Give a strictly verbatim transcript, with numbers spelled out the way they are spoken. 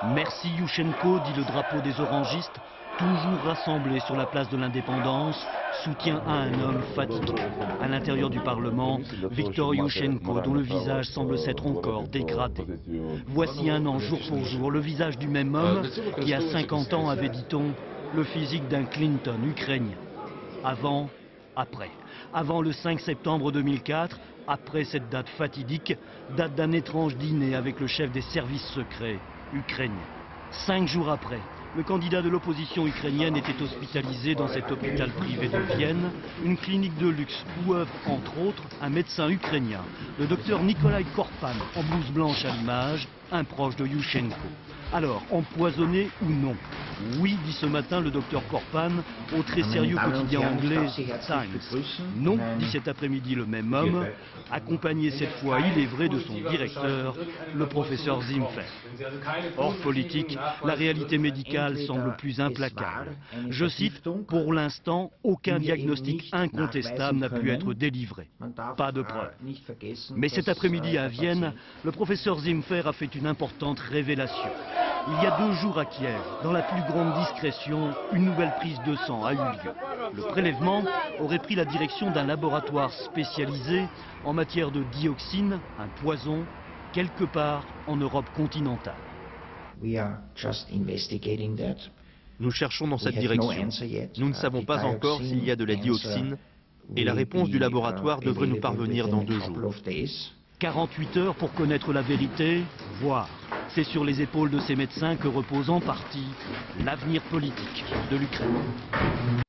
Merci Yushchenko, dit le drapeau des orangistes, toujours rassemblé sur la place de l'Indépendance, soutien à un homme fatigué. À l'intérieur du Parlement, Viktor Yushchenko, dont le visage semble s'être encore dégradé. Voici un an, jour pour jour, le visage du même homme qui, à cinquante ans, avait, dit-on, le physique d'un Clinton ukrainien. Avant, après. Avant le cinq septembre deux mille quatre, après cette date fatidique, date d'un étrange dîner avec le chef des services secrets ukrainiens. Cinq jours après, le candidat de l'opposition ukrainienne était hospitalisé dans cet hôpital privé de Vienne, une clinique de luxe où œuvre entre autres un médecin ukrainien, le docteur Nikolai Korpan, en blouse blanche à l'image, un proche de Yushchenko. Alors, empoisonné ou non? Oui, dit ce matin le docteur Korpan au très sérieux quotidien anglais Times. Non, dit cet après-midi le même homme, accompagné cette fois, il est vrai, de son directeur, le professeur Zimfer. Hors politique, la réalité médicale semble plus implacable. Je cite, pour l'instant, aucun diagnostic incontestable n'a pu être délivré. Pas de preuve. Mais cet après-midi à Vienne, le professeur Zimfer a fait une importante révélation. Il y a deux jours à Kiev, dans la plus grande discrétion, une nouvelle prise de sang a eu lieu. Le prélèvement aurait pris la direction d'un laboratoire spécialisé en matière de dioxine, un poison, quelque part en Europe continentale. Nous cherchons dans cette direction. Nous ne savons pas encore s'il y a de la dioxine et la réponse du laboratoire devrait nous parvenir dans deux jours. quarante-huit heures pour connaître la vérité, voire. C'est sur les épaules de ces médecins que repose en partie l'avenir politique de l'Ukraine.